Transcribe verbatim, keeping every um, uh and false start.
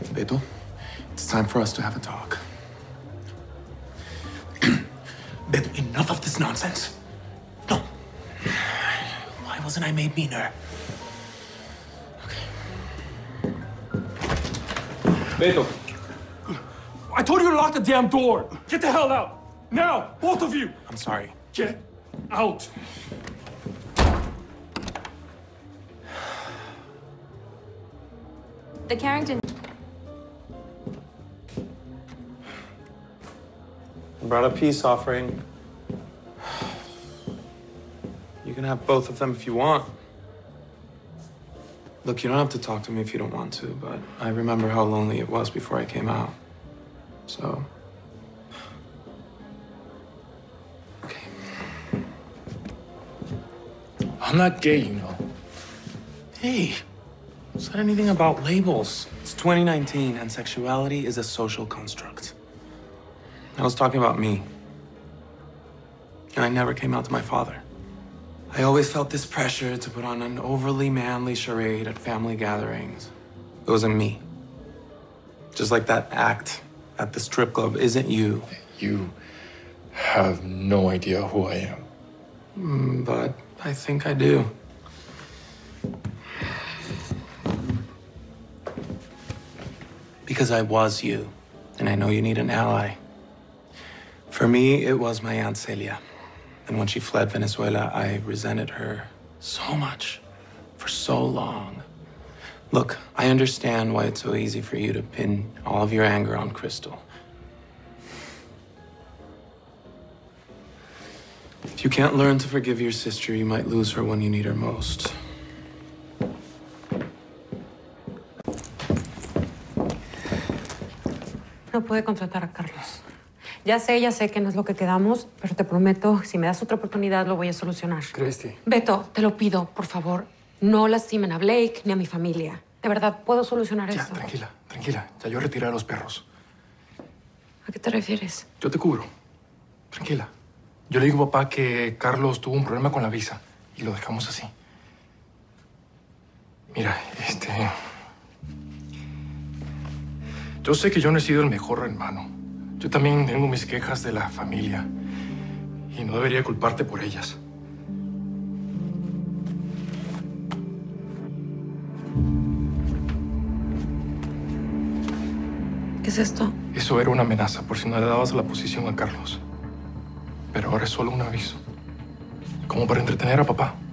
Beto, it's time for us to have a talk. Beto, enough of this nonsense. No. Why wasn't I made meaner? Okay. Beto. I told you to lock the damn door. Get the hell out. Now, both of you. I'm sorry. Get out. The Carrington. I brought a peace offering. You can have both of them if you want. Look, you don't have to talk to me if you don't want to, but I remember how lonely it was before I came out. So... okay. I'm not gay, you know. Hey, who said anything about labels? It's twenty nineteen, and sexuality is a social construct. I was talking about me. And I never came out to my father. I always felt this pressure to put on an overly manly charade at family gatherings. It wasn't me. Just like that act at the strip club isn't you. You have no idea who I am. Mm, but I think I do. Because I was you, and I know you need an ally. For me, it was my Aunt Celia. And when she fled Venezuela, I resented her so much for so long. Look, I understand why it's so easy for you to pin all of your anger on Crystal. If you can't learn to forgive your sister, you might lose her when you need her most. No puede contratar a Carlos. Ya sé, ya sé que no es lo que quedamos, pero te prometo, si me das otra oportunidad, lo voy a solucionar. Christy. Beto, te lo pido, por favor, no lastimen a Blake ni a mi familia. De verdad, puedo solucionar Ya, esto. tranquila, tranquila. Ya yo retiré a los perros. ¿A qué te refieres? Yo te cubro. Tranquila. Yo le digo a papá que Carlos tuvo un problema con la visa y lo dejamos así. Mira, este... yo sé que yo no he sido el mejor hermano. Yo también tengo mis quejas de la familia y no debería culparte por ellas. ¿Qué es esto? Eso era una amenaza por si no le dabas la posición a Carlos. Pero ahora es solo un aviso. Como para entretener a papá.